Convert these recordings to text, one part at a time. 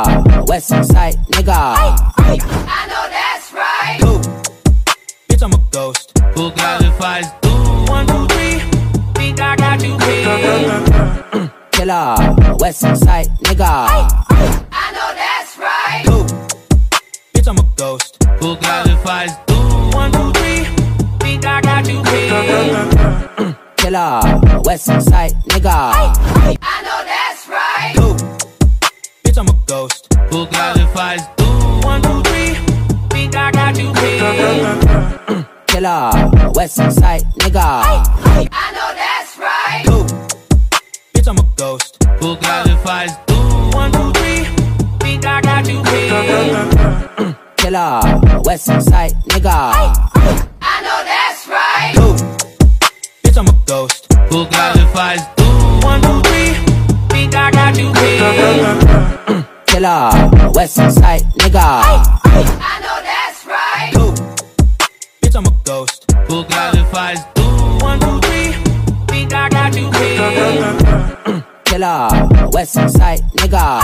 West Side nigga. I know that's right. Who? Bitch, I'm a ghost. Who got the fights? 1, 2, 3. Think I got you beat. Killer, West Side nigga. I know that's right. Who? Bitch, I'm a ghost. Who got the fights? 1, 2, 3. Think I got you beat. Killer, West Side nigga. I know that's right. Who? Bitch, I'm a ghost. Who got the fights? 1, 2, 3. Think I got you beat. Killer, West Side nigga. I know that's right. Who? Bitch, I'm a ghost. Who got the fights? 1, 2, 3. Think I got you beat. Killer, West Side nigga. I know that's right. Who? Bitch, I'm a ghost. Who got the fights? 1, 2, 3. Think I got you beat. Killer, West Side nigga. I know that's right. Who? Bitch, I'm a ghost. Who got the fights? 1, 2, 3. Think I got you beat. Killer, West Side nigga.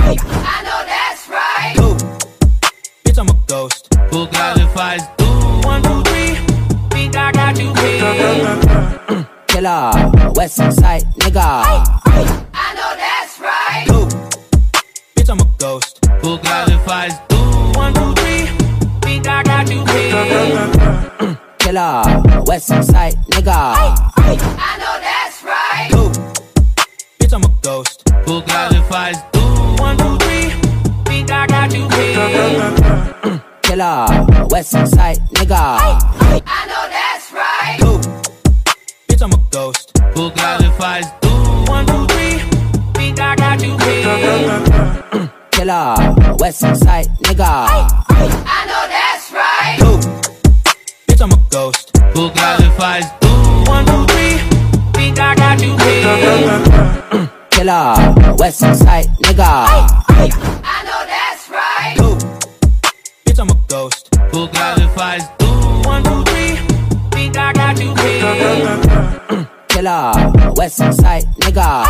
I know that's right. Who? Bitch, I'm a ghost. Who got the fights? 1, 2, 3. Think I got you beat. Killer, West Side nigga. I know that's right. Who? Bitch, I'm a ghost. Who got the fights? 1, 2, 3. Think I got you beat. Killer, West Side nigga. I know that's right. Who? Bitch, I'm a ghost. Who got the fights? 1, 2, 3. Think I got you beat. Killer, West Side nigga. I know that's right. Who? Bitch, I'm a ghost. Who got the fights? 1, 2, 3. Think I got you beat. Killer, West Side nigga. I know that's right. Who? Bitch, I'm a ghost. Who got the fights? 1, 2, 3. Think I got you beat. Killer, West Side nigga. I know that's right. Who? Bitch, I'm a ghost. Who got the fights? 1, 2, 3. Think I got you beat. Killer, West Side nigga.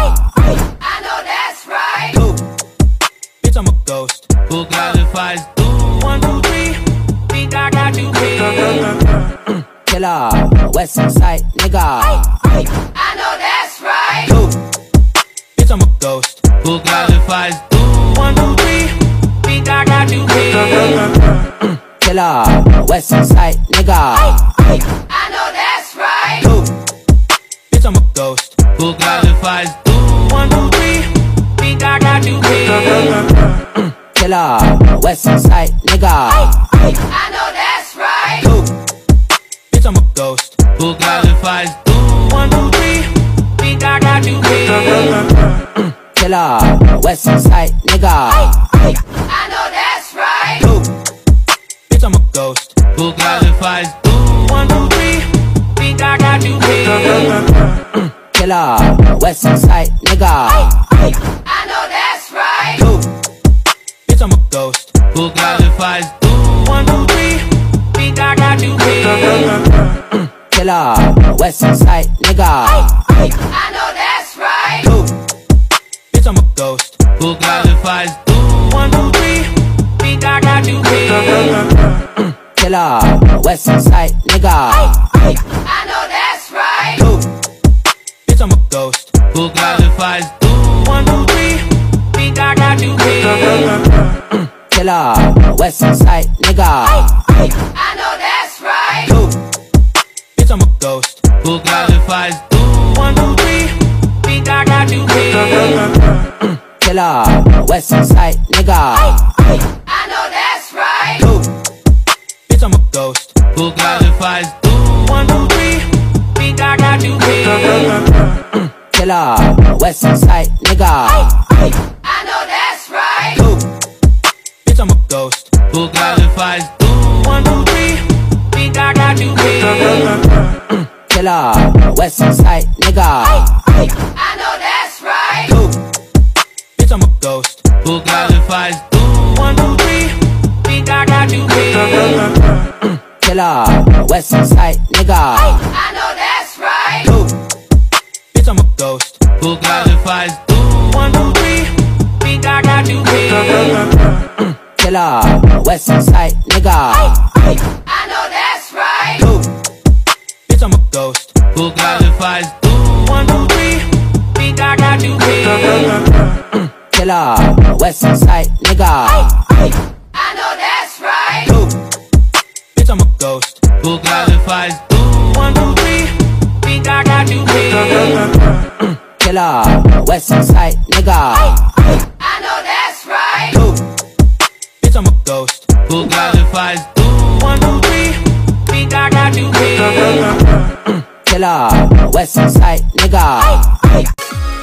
I know that's right. Who? Bitch, I'm a ghost. Who got the fights? 1, 2, 3. Think I got you beat. Killer, West Side nigga. I know that's right. Who? Bitch, I'm a ghost. Who got the fights? 1, 2, 3. Think I got you beat. Killer, West Side nigga. I know that's right. Who? Bitch, I'm a ghost. Who got the fights? 1, 2, 3. Think I got you beat. Killer, West Side nigga. I know that's right. Who? Bitch, I'm a ghost. Who got the fights? 1, 2, 3. Think I got you beat. Killer, West Side nigga. I know that's right. Who? Bitch, I'm a ghost. Who got the fights? 1, 2, 3. Think I got you beat. Killer, West Side nigga. I know that's right. Who? Bitch, I'm a ghost. Who got the fights? 1, 2, 3. Think I got you beat. Killer, West Side nigga. I know that's right. Who? Bitch, I'm a ghost. Who got the fights? 1, 2, 3. Think I got you beat. Killer, West Side nigga. I know that's right. Who? Bitch, I'm a ghost. Who got the fights? 1, 2, 3. Think I got you beat. Killer, West Side nigga. I know that's right. Who? Bitch, I'm a ghost. Who got the fights? 1, 2, 3. Think I got you beat. Killer, West Side nigga. I know that's right. Who? Bitch, I'm a ghost. Who got the fights? 1, 2, 3. Think I got you beat. Killer, West Side nigga. I know that's right. Who? Bitch, I'm a ghost. Who got the fights? 1, 2, 3. Think I got you beat. Killer, West Side nigga. I know that's right. Who? Bitch, I'm a ghost. Who got the fights? 1, 2, 3. Think I got you beat. Killer, West Side nigga. I know that's right. Who? Bitch, I'm a ghost. Who got the fights? 1, 2, 3. Think I got you beat. Killer, West Side nigga. I know that's right. Bitch, I'm a ghost. Who qualifies? 1, 2, 3. Think I got you pinned. Killer, West Side nigga. I know that's right. Bitch, I'm a ghost. Who qualifies? 1, 2, 3. Think I got you pinned. Killer, West Side nigga. I know that's right. Bitch, I'm a ghost. Who qualifies? 1, 2, 3. Think I got you pinned. Killer, West Side nigga.